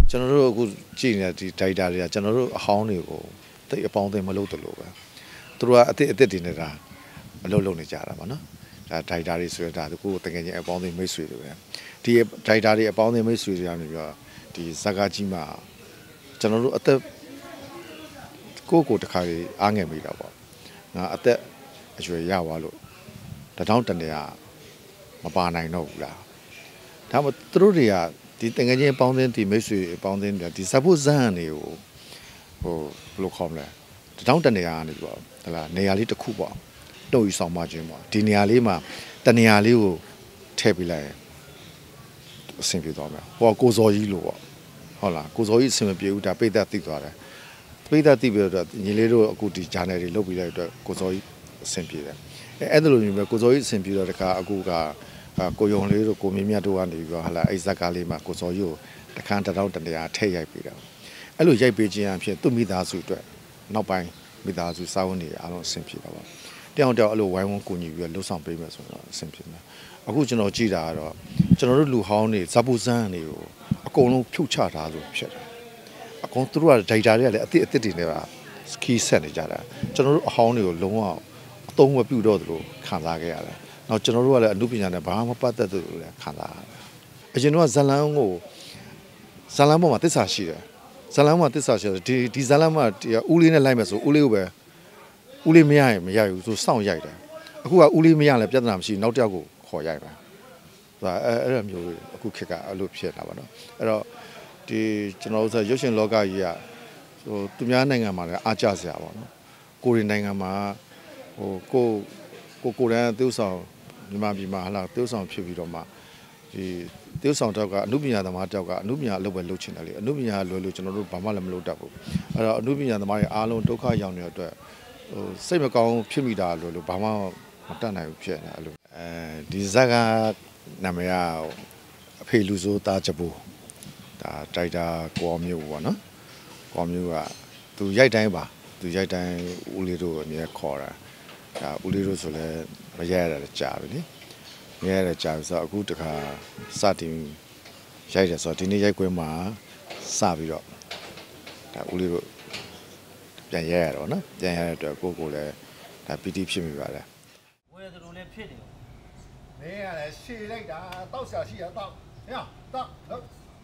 ကျွန်တော်တို့အခုကြည့်နေတဲ့ဒီ data တွေကကျွန်တော်တို့အဟောင်းတွေကိုတိတ်အပေါင်းအသင်းမလုပ်တယ်လို့ပဲသူတို့ကအစ်တွေနေတာအလုပ်လုပ်နေကြတာပါနော်ဒါ data တွေဆိုရတာကိုတကယ်ချင်းအပေါင်းအသင်းမိတ်ဆွေတွေပဲဒီ data တွေအပေါင်းအသင်းမိတ်ဆွေတွေကနေပြီးတော့ဒီဇာကာကြီးမှာကျွန်တော်တို့အသက်ကိုတခါကြီးအားငယ်မိတာပေါ့ငါအသက်အရွယ်ရသွားလို့တထောင်တနေရမပါနိုင်တော့ဘူးလားဒါမှသူတို့တွေကဒီတငယ်ချင်းအပေါင်းအသင်းဒီမိတ်ဆွေအပေါင်းအသင်းတွေဒီ support ဇန်တွေကိုဟိုဘယ်လိုခေါ်မလဲတထောင်တနေရကနေပြီးတော့ဟလာနေရာလေးတစ်ခုပေါ့တုံယူဆောင်မခြင်းပေါ့ဒီနေရာလေးမှာတနေရာလေးကိုထည့်ပေးလိုက်အဆင်ပြေသွားမယ်ဟောကိုစော်ကြီးလို့ပေါ့ဟုတ်လားကိုစော်ကြီးအဆင်မပြေဘူးဒါပိတ်သက်သိသွားတယ်ပိတ်သက်သိပြီးတော့ညီလေးတို့အခုဒီ channel တွေလုပ်ပြီးတဲ့အတွက်ကိုစော်ကြီးအဆင်ပြေတယ်အဲ့ဒါလိုမျိုးပဲကိုစော်ကြီးအဆင်ပြေတော့တခါအခုကကိုယုံလေးတို့ကိုမြင့်မြတ်တို့ကနေပြီးတော့ဟလာအဲ့ဇက်ကားလေးမှာကိုစော်ကြီးကိုတခါတထောင်တနေရာထည့်ရိုက်ပေးတာအဲ့လိုရိုက်ပေးခြင်းအဖြစ်သူ့မိသားစုအတွက်နောက်ပိုင်းမိသားစုစာဝန်တွေအားလုံးအဆင်ပြေတာပါတယောက်အဲ့လိုဝိုင်းဝန်းကူညီပြီးလှုပ်ဆောင်ပေးမယ်ဆိုတော့အဆင်ပြေမယ်အခုကျွန်တော်ကြည့်တာကတော့ကျွန်တော်တို့လူဟောင်းတွေဇပူဇန်းတွေကိုအကုန်လုံးဖြုတ်ချထားလို့ဖြစ်တယ်အကုန်သူတို့က data တွေကလည်းအစ်တွေနဲ့ပါစကီးဆက်နေကြတာကျွန်တော်တို့အဟောင်းတွေကိုလုံးဝအသုံးမပြုတော့သလိုခံစားခဲ့ရတယ်နောက်ကျွန်တော်တို့ကလည်းအမှုပညာနဲ့ဘာမှပတ်သက်သလိုလည်းခံစားရတယ်အရင်တော့ဇလန်းပေါ်မှာတစ္ဆာရှိတယ်ဇလန်းမှာတစ္ဆာရှိတယ်ဒီဇလန်းမှာဦးလေးနဲ့လိုက်မယ်ဆိုဦးလေးကိုပဲဦးလေးမရရင်မရဘူးဆိုစောင့်ရိုက်တယ်အခုကဦးလေးမရလည်းပြဿနာမရှိနောက်တစ်ယောက်ကိုခေါ်ရိုက်ပါဒါအဲ့လိုမျိုးအခုခေတ်ကအဲ့လိုဖြစ်လာပါတော့အဲ့တော့ဒီကျွန်တော်တို့ဆိုရုပ်ရှင်လောကကြီးကဟိုသူများနိုင်ငံမှာလည်းအားကျစရာပေါ့နော်ကိုရီနိုင်ငံမှာဟိုကိုရန်သေုပ်ဆောင်မြန်မာပြည်မှာဟလာသေုပ်ဆောင်ဖြစ်ပြီးတော့မှဒီသေုပ်ဆောင်တောက်ကအမှုပညာသမားတောက်ကအမှုပညာအလုပ်ပဲလုပ်ချင်တယ်လေအမှုပညာလွယ်လို့ကျွန်တော်တို့ဘာမှလည်းမလုပ်တတ်ဘူးအဲ့တော့အမှုပညာသမားတွေအားလုံးဒုက္ခရောက်နေတဲ့အတွက်ဟိုစိတ်မကောင်းဖြစ်မိတာလို့ဘာမှမတတ်နိုင်ဘူးဖြစ်နေအဲ့လိုဒီဇက်ကနာမည်ကအဖေလူစိုးသားချဘူဒါတိုက်တာကိုအောင်မျိုးပေါ့နော်ကိုအောင်မျိုးကသူရိုက်တိုင်းပါသူရိုက်တိုင်းဦးလေးတို့အမြဲခေါ်တာဒါဦးလေးတို့ဆိုလဲမရရတာကြာပြီလေမရရတာကြာပြီဆိုတော့အခုတခါစတင်ရိုက်တယ်ဆိုတော့ဒီနေ့ရိုက်ခွဲမှာစပြီးတော့ဒါဦးလေးတို့ပြန်ရရတော့နော်ပြန်ရတဲ့အတွက်ကိုလည်းဒါပီတိဖြစ်မိပါတယ်ဝယ်သူတို့လည်းဖြစ်တယ်မင်းကလည်းရှည်လိုက်တာတောက်ဆရာရှိရတောက်ဟဲ့တောက်လို့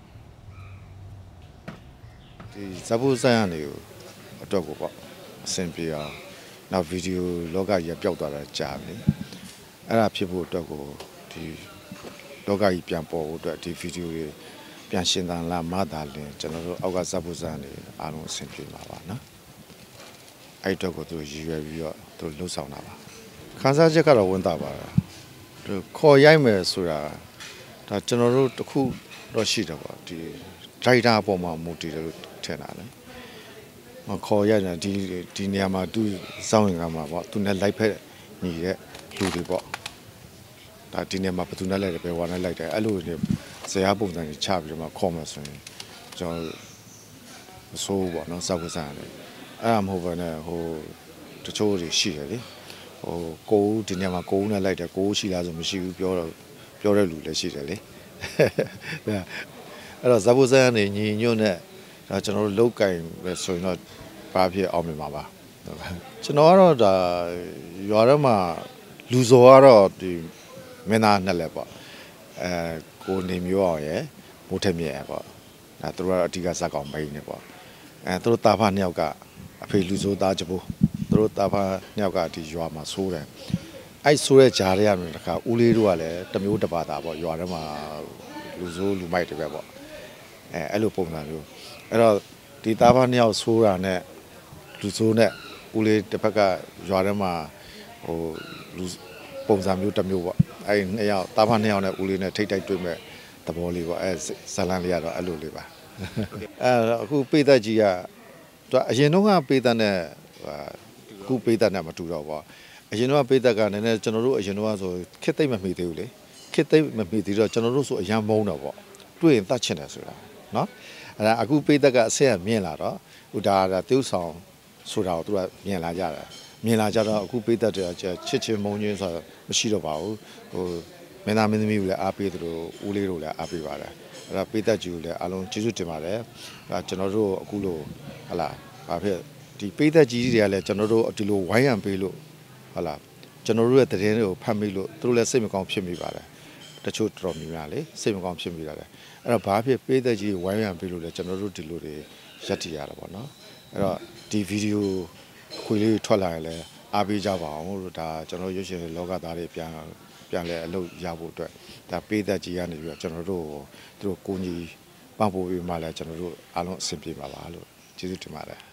ဒီဇပူဇန်ကနေအတွက်ကိုပေါ့အဆင်ပြေအောင်နောက်ဗီဒီယိုလောကကြီးပျောက်သွားတာကြာပြီအဲ့ဒါဖြစ်ဖို့အတွက်ကိုဒီလောကကြီးပြန်ပေါ်ဖို့အတွက်ဒီဗီဒီယိုတွေပြန်ရှင်းသန်လာမှသာလင်ကျွန်တော်တို့အောက်ကဇပူဇန်တွေအားလုံးအဆင်ပြေမှာပါနော်အဲ့အတွက်ကိုသူရည်ရွယ်ပြီးတော့သူလှုပ်ဆောင်တာပါခန်းစားချက်ကတော့ဝန်တာပါသူခေါ်ရိုက်မယ်ဆိုတာဒါကျွန်တော်တို့တခုတော့ရှိတယ်ပေါ့ဒီဒရိုက်တာအပေါ်မှာမူတည်တယ်လို့ထင်တာလေမခေါ်ရတယ်ဒီနေရာမှာသူစောင့်ရင်ကမှာပေါ့သူနဲ့လိုက်ဖက်ညီတဲ့လူတွေပေါ့ဒါဒီနေရာမှာဘယ်သူနဲ့လိုက်တယ်ဘယ်ဝါနဲ့လိုက်တယ်အဲ့လိုနေဇရာပုံစံကြီးချပြီးတော့မှခေါ်မှာဆိုရင်ကျွန်တော်မဆိုးပေါ့နော်စောက်စားတယ်အဲ့ဒါမဟုတ်ဘဲနဲ့ဟိုတချို့တွေရှိတယ်လေဟိုကိုဒီနေရာမှာကိုနဲ့လိုက်တယ်ကိုရှိလားဆိုမရှိဘူးပြောတဲ့လူလည်းရှိတယ်လေအဲ့တော့ဇဘိုဇန်ကနေညီညွတ်နဲ့ဒါကျွန်တော်တို့လောက်ကင်ပဲဆိုရင်တော့ဘာဖြစ်အောင်မြင်မှာပါကျွန်တော်ကတော့ဒါရွာထဲမှာလူစော်ကတော့ဒီမင်းသားနှစ်လက်ပေါ့ကိုနေမျိုးအောင်ရယ်မိုးထက်မြဲပေါ့ဒါသူတို့ကတော့အဓိကဇက်ကောင်မိန်းနေပေါ့သူတို့တာဖနှစ်ယောက်ကအဖေလူစိုးသားချဖို့သူတို့တာဖနှစ်ယောက်ကဒီရွာမှာဆိုးတယ်အဲ့ဆိုးတဲ့ဂျားတွေကနေတခါဦးလေးတို့ကလည်းတမျိုးတပါတာပေါ့ရွာထဲမှာလူစိုးလူမိုက်တွေပဲပေါ့အဲ့လိုပုံစံမျိုးအဲ့တော့ဒီသားဖနှစ်ယောက်ဆိုးတာနဲ့လူစိုးနဲ့ဦးလေးတစ်ဖက်ကရွာထဲမှာဟိုလူပုံစံမျိုးတစ်မျိုးပေါ့အဲ့နှစ်ယောက်သားဖနှစ်ယောက်နဲ့ဦးလေးနဲ့ထိတ်တိုက်တွေ့မဲ့သဘောလေးပေါ့အဲ့ဇလန်လေးကတော့အဲ့လိုလေးပါအခုပိသက်ကြီးကသူအရင်တော့ကပိသက်နဲ့အခုပိသက်နဲ့မတူတော့ပေါ့အရင်တော့ပိသက်ကနည်းနည်းကျွန်တော်တို့အရင်တော့ဆိုခစ်သိမ့်မမိသေးဘူးလေခစ်သိမ့်မမိသေးတော့ကျွန်တော်တို့ဆိုအရန်မုန်းတော့ပေါ့တွေ့ရင်တတ်ချင်တယ်ဆိုတာနော်အဲ့ဒါအခုပိသက်ကအဆင့်ကမြင်လာတော့ဟိုဒါသေုပ်ဆောင်ဆိုတာကိုသူကမြင်လာကြတာမြင်လာကြတော့အခုပိသက်တွေချစ်ချင်းမုန်းချင်းဆိုတော့မရှိတော့ပါဘူးဟိုမင်းသားမင်းသမီးကိုလည်းအားပေးသလိုဦးလေးတို့လည်းအားပေးပါတယ်အဲ့ဒါပေးသက်ကြီးကိုလည်းအားလုံးကျေးဇူးတင်ပါတယ်အဲ့ကျွန်တော်တို့အခုလိုဟလာဘာဖြစ်ဒီပေးသက်ကြီးတွေကလည်းကျွန်တော်တို့ဒီလိုဝိုင်းရံပေးလို့ဟလာကျွန်တော်တို့ရဲ့သတင်းတွေကိုဖတ်မိလို့သူတို့လည်းစိတ်မကောင်းဖြစ်မိပါတယ်တချို့တော်များများလေစိတ်မကောင်းဖြစ်မိတာလေအဲ့တော့ဘာဖြစ်ပေးသက်ကြီးဝိုင်းရံပေးလို့လည်းကျွန်တော်တို့ဒီလိုတွေရက်တည်ရတာပေါ့နော်အဲ့တော့ဒီဗီဒီယိုခွေလေးထွက်လာရင်လည်းအားပေးကြပါအောင်လို့ဒါကျွန်တော်ရွှေရှင်လောကသားတွေပြန်လဲအလုပ်ရဖို့အတွက်ဒါပေးသက်ကြီးကနေပြီးတော့ကျွန်တော်တို့သူတို့ကိုကြီးပံ့ပိုးပေးမှလည်းကျွန်တော်တို့အားလုံးအဆင်ပြေပါပါလို့ကျေးဇူးတင်ပါတယ်